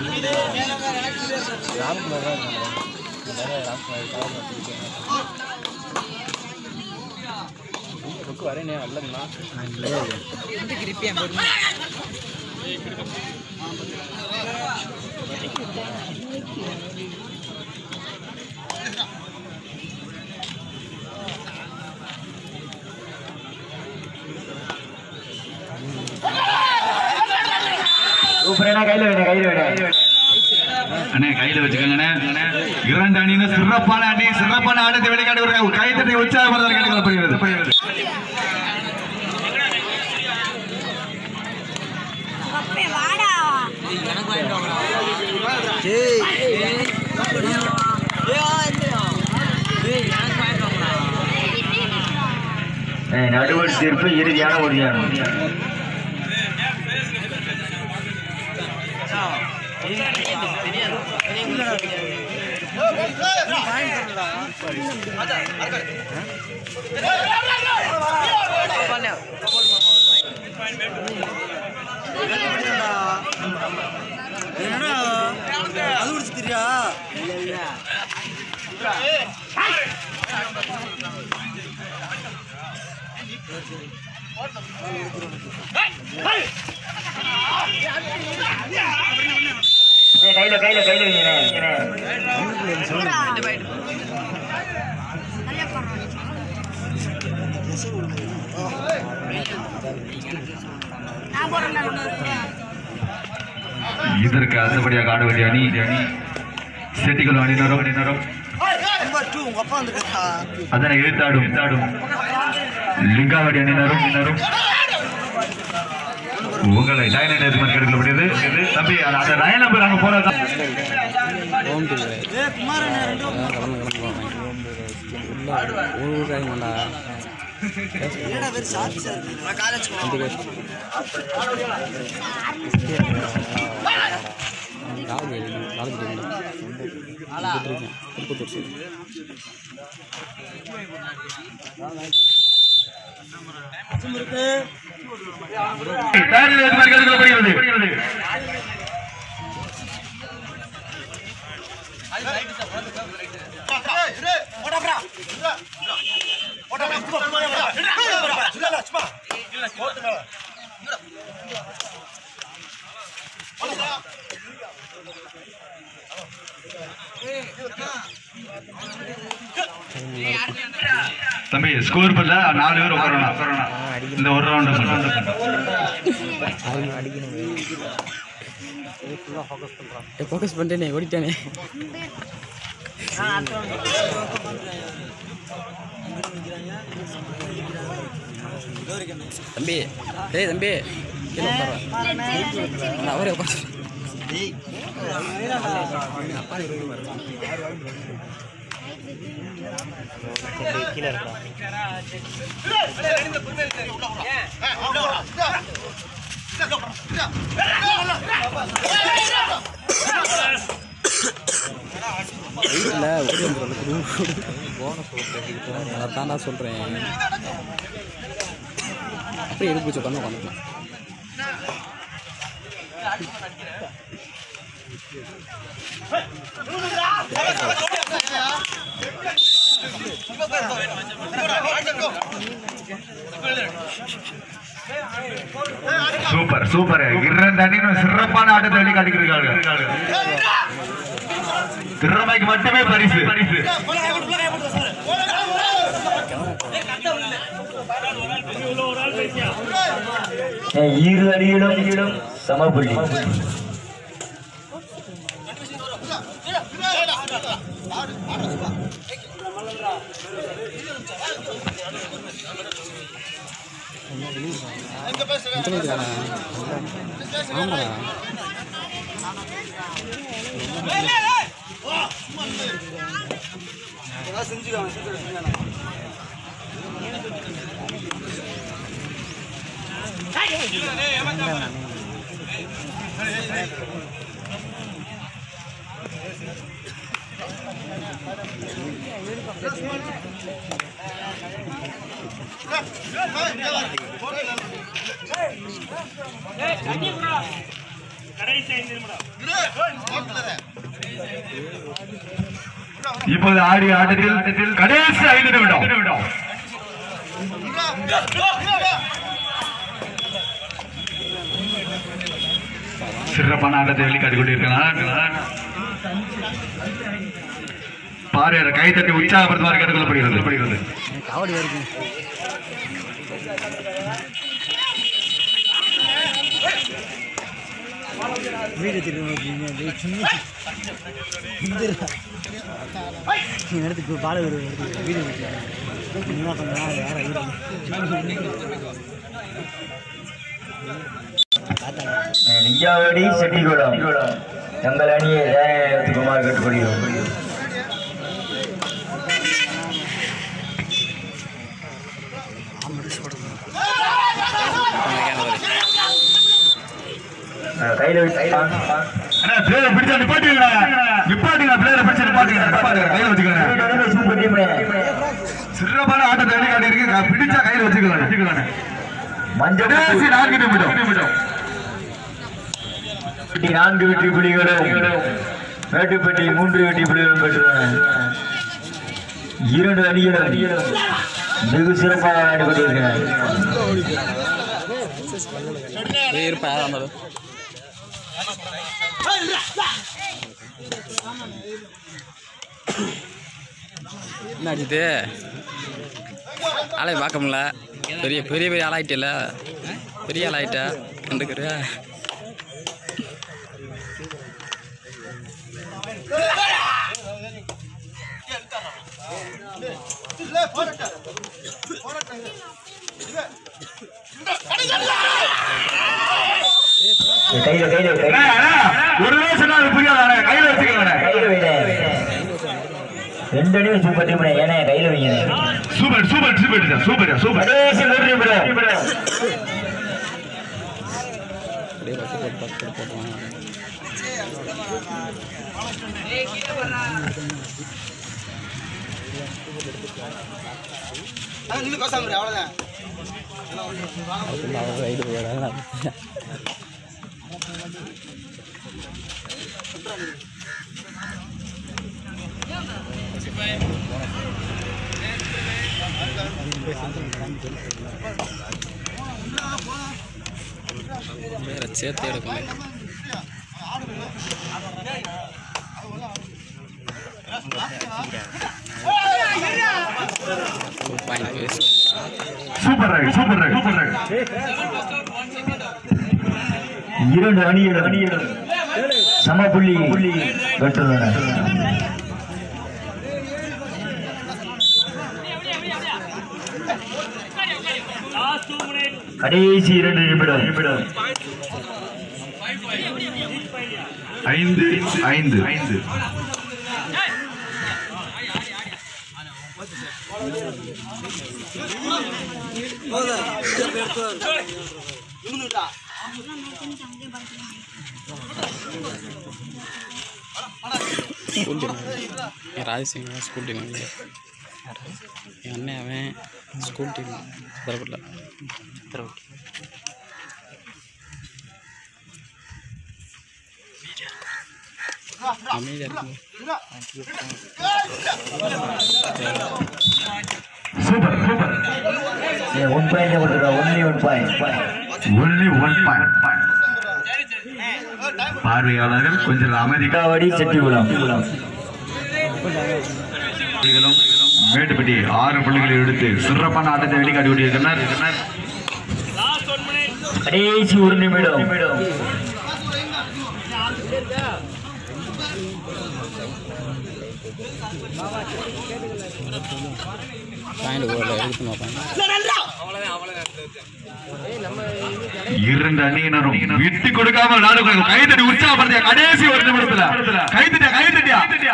வரேனே அல்லங்கண்ணா கிரிப்பியா அண்ணே கையில வச்சுக்கோங்க. இரண்டு அணியினர் சிறப்பான அணி, சிறப்பான ஆட்டத்தை வெளிக்காட்டி ஒரு கைத்தட்டை உற்சாகமாக கேட்டுக்கொள்ளப்படுகிறது. நடுவர் தீர்ப்பு இறுதியான உறுதியான அது குடிச்சு தெரியா கையில கையில கையில இதற்கு அடுத்தபடியாக ஆட வேண்டிய அணி செட்டிகள் அணியினரும் அதனை இழுத்தாடும் லிங்காவடி அணியினரும் உங்களை லைன் எடுக்கப்படுகிறது. தம்பி அந்த லைன் நம்பர் அங்க போறதா தம்பி ஸ்கோர் பண்ணல 4 பேர் உட்காரணும். இந்த ஒரு ரவுண்ட் ஃபோக்கஸ் பண்ணிட்டேனே ஓடிட்டானே. தம்பி டேய் தம்பி கீழே உட்கார அவரே உட்கார கீழே இருக்கா வீட்டில் ஓடி வந்துடுறதுக்கு போனஸ் அதை தாண்டா சொல்கிறேன். அப்படியே எடுப்பு வச்சு உட்காந்து உட்காந்துக்கலாம். Super super. இரண்டு அணியினரும் சிறப்பான ஆட்டத்தை வெளிக்காட்டுகிறார்கள். திறமைக்கு மட்டுமே பரிசு. இரு அணியிடம் சமபுள்ளி. இப்போது ஆடிய ஆட்டத்தில் கடைசி 5 நிமிடம். சிறப்பான ஆட்டத்தை வெளிக்காட்டிக் கொண்டிருக்கிறார். பாறையர் கைத்தட்டி உற்சாகப்படுத்துமாறு கேட்டுக்கொள்ளப்படுகிறது. காவடி வரைக்கும் வீடு இடத்துக்கு பால வீடு நெய்யாவடி செட்டிகுளம் தங்கள் அணியை குமார் கேட்டுக்கொள்கிறோம். கையில பிடிச்சா நிப்பாட்டுங்க. சிறப்பான ஆட்டத்தை வெளிக்காட்டி பிடிச்சா கையில் வச்சுக்கலாம். மஞ்சள் 4 நிமிடம். 4 வெற்றி புலிகளும் மேட்டுப்பட்டி 3 வெற்றி புலிகளும் பெற்றுள்ளன. 2 அணிகளும் வெகு சிறப்பாக விளையாடி கொண்டிருக்கிறார். என்ன அடிக்குது ஆளை பார்க்க முடியல. பெரிய பெரிய பெரிய ஆளாயிட்டில்ல, பெரிய ஆளாயிட்டா கண்டுக்கிறியா? ஒரு நிமிஷம் புரியாத கையில வச்சுக்கலாம். ரெண்டு அணியும் சூப்பர் டீம். ஏன்னா கையில வைங்க. Super super super super super. அவ்வளவுதான். வேற சேர்த்து எடுக்கணும். Super super super. 2 அணியிடம் சம புள்ளி பெற்றுள்ளன. கடைசி 2 நிமிடம். 5 ராஜசிங் ஸ்கூல் டீம் என் அண்ணன் அவன் ஸ்கூல் டீம் தரப்படல. அமைதியாக இருக்கும். Super super. 1 பாயிண்ட் கொடுத்துருக்கா. Only 1 point. பார்வையாளர்கள் கொஞ்சம் அமைதிக்காவடி செட்டிகுளம் மேட்டுப்பட்டி 6 புள்ளிகளை எடுத்து சிறப்பான ஆட்டத்தை வெளிக்காட்டி கொண்டிருக்கிறார். கடைசி 1 நிமிடம். பாயிண்ட் போல எடுக்கணும். 2 அணியினரும் விட்டு கொடுக்காமல் நாடு கைத்தட்டி உற்சாகப்படுத்திய கடைசி 1 நிமிடத்துல கைத்தட்டியா.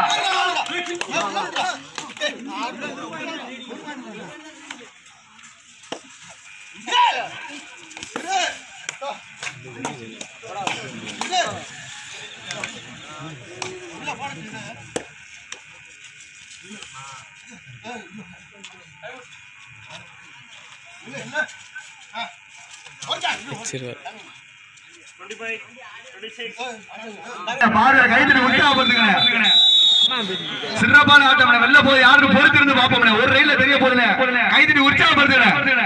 சரி பாரு கைத்தறி உற்சாகப்படுத்துங்க. சிறப்பான ஆட்டம் வெளில போய் யாரும் பொறுத்திருந்து பார்ப்போம். ஒரு ரயில்ல தெரிய போதுல கைத்தறி உற்சாகப்படுத்துங்க.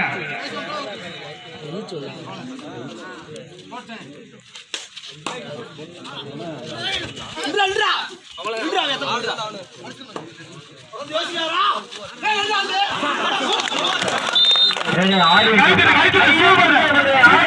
கைத்தறி சூப்பர்